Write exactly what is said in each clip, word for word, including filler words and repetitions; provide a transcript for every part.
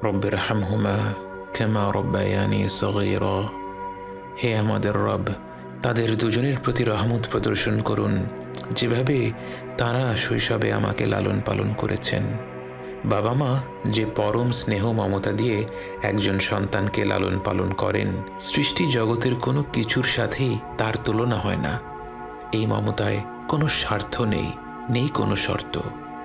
রব্বির হামহুমা কামা রব্বায়ানি সগীরা। হে আমাদের রব, তাদের দুজনের প্রতি রহমত প্রদর্শন করুন, যেভাবে তারা শৈশবে আমাকে লালন পালন করেছেন। বাবা মা যে পরম স্নেহ মমতা দিয়ে একজন সন্তানকে লালন পালন করেন, সৃষ্টি জগতের কোনো কিছুর সাথেই তার তুলনা হয় না। এই মমতায় কোনো স্বার্থ নেই, নেই কোনো শর্ত।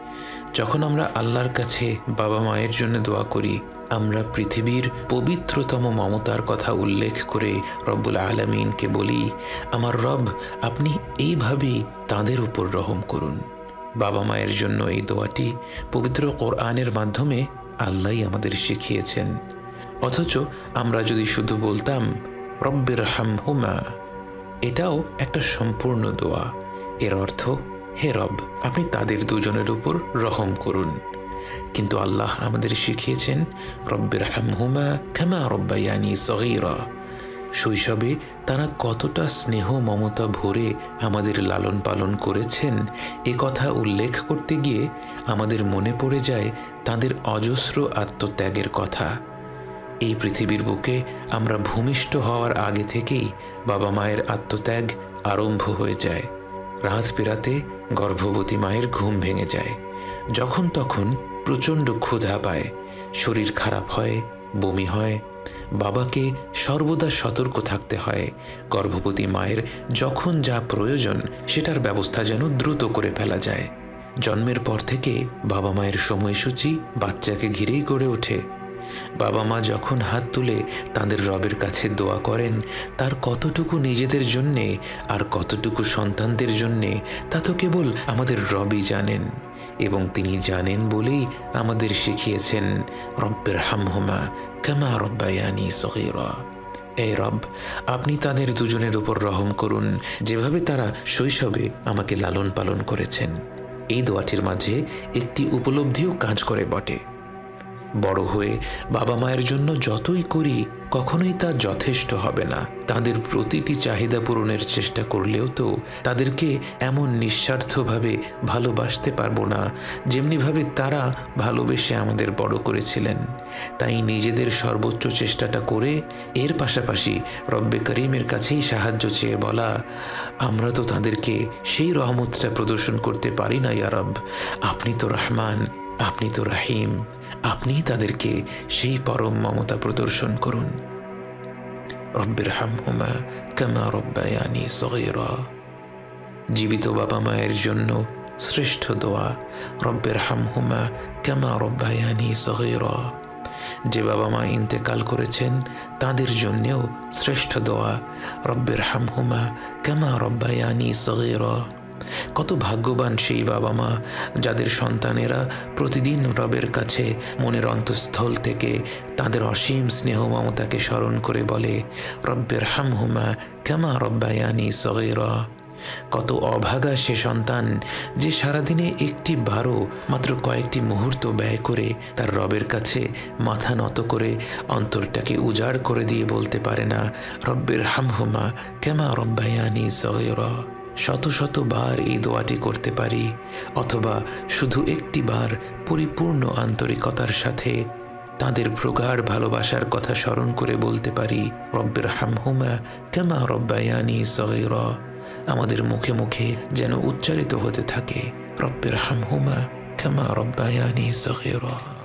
যখন আমরা আল্লাহর কাছে বাবা মায়ের জন্য দোয়া করি, আমরা পৃথিবীর পবিত্রতম মমতার কথা উল্লেখ করে রব্বুল আলামিনকে বলি, আমার রব, আপনি এইভাবেই তাদের উপর রহম করুন। বাবা মায়ের জন্য এই দোয়াটি পবিত্র কোরআনের মাধ্যমে আল্লাহই আমাদের শিখিয়েছেন। অথচ আমরা যদি শুধু বলতাম রব্বির হামহুমা, এটাও একটা সম্পূর্ণ দোয়া। এর অর্থ, হে রব, আপনি তাদের দুজনের উপর রহম করুন। কিন্তু আল্লাহ আমাদের শিখিয়েছেন রব্বির হামহুমা কামা রব্বায়ানি সগীরা। শৈশবে তারা কতটা স্নেহ মমতা ভরে আমাদের লালন পালন করেছেন, এ কথা উল্লেখ করতে গিয়ে আমাদের মনে পড়ে যায় তাদের অজস্র আত্মত্যাগের কথা। এই পৃথিবীর বুকে আমরা ভূমিষ্ঠ হওয়ার আগে থেকেই বাবা মায়ের আত্মত্যাগ আরম্ভ হয়ে যায়। রাত পেরাতে গর্ভবতী মায়ের ঘুম ভেঙে যায়, যখন তখন প্রচণ্ড ক্ষুধা পায়, শরীর খারাপ হয়, বমি হয়। বাবাকে সর্বদা সতর্ক থাকতে হয়, গর্ভবতী মায়ের যখন যা প্রয়োজন সেটার ব্যবস্থা যেন দ্রুত করে ফেলা যায়। জন্মের পর থেকে বাবা মায়ের সময়সূচি বাচ্চাকে ঘিরেই গড়ে ওঠে। বাবা মা যখন হাত তুলে তাদের রবের কাছে দোয়া করেন, তার কতটুকু নিজেদের জন্যে আর কতটুকু সন্তানদের জন্যে তা তো কেবল আমাদের রবই জানেন। এবং তিনি জানেন বলেই আমাদের শিখিয়েছেন রব্বির হামহুমা কামা রব্বায়ানি সগীরা। এই রব, আপনি তাদের দুজনের উপর রহম করুন, যেভাবে তারা শৈশবে আমাকে লালন পালন করেছেন। এই দোয়াটির মাঝে একটি উপলব্ধিও কাজ করে বটে। বড় হয়ে বাবা মায়ের জন্য যতই করি, কখনোই তা যথেষ্ট হবে না। তাদের প্রতিটি চাহিদা পূরণের চেষ্টা করলেও তো তাদেরকে এমন নিঃস্বার্থভাবে ভালোবাসতে পারবো না, যেমনিভাবে তারা ভালোবেসে আমাদের বড় করেছিলেন। তাই নিজেদের সর্বোচ্চ চেষ্টাটা করে এর পাশাপাশি রব্বে করিমের কাছেই সাহায্য চেয়ে বলা, আমরা তো তাদেরকে সেই রহমতটা প্রদর্শন করতে পারি না ইয়া রব। আপনি তো রহমান, আপনি তো রাহিম, আপনি তাদেরকে সেই পরম মমতা প্রদর্শন করুন। রব্বির হামহুমা কামা রব্বায়ানি সগীরা। জীবিত বাবা মায়ের জন্য শ্রেষ্ঠ দোয়া রব্বির হামহুমা কামা রব্বায়ানি সগীরা। যে বাবা মা ইন্তেকাল করেছেন তাদের জন্যেও শ্রেষ্ঠ দোয়া রব্বির হামহুমা কামা রব্বায়ানি সগীরা। কত ভাগ্যবান সেই বাবা মা যাদের সন্তানেরা প্রতিদিন রবের কাছে মনের অন্তঃস্থল থেকে তাদের অসীম স্নেহ মমতাকে স্মরণ করে বলে রব্বির হামহুমা কামা রব্বায়ানি সগীরা। কত অভাগা সে সন্তান যে সারাদিনে একটি বারো মাত্র কয়েকটি মুহূর্ত ব্যয় করে তার রবের কাছে মাথা নত করে অন্তরটাকে উজাড় করে দিয়ে বলতে পারে না রব্বির হামহুমা কামা রব্বায়ানি সগীরা। শত শত বার এই দোয়াটি করতে পারি, অথবা শুধু একটি বার পরিপূর্ণ আন্তরিকতার সাথে তাদের প্রগাঢ় ভালোবাসার কথা স্মরণ করে বলতে পারি রব্বির হামহুমা কামা রব্বায়ানি সগীরা। আমাদের মুখে মুখে যেন উচ্চারিত হতে থাকে রব্বির হামহুমা কামা রব্বায়ানি সগীরা।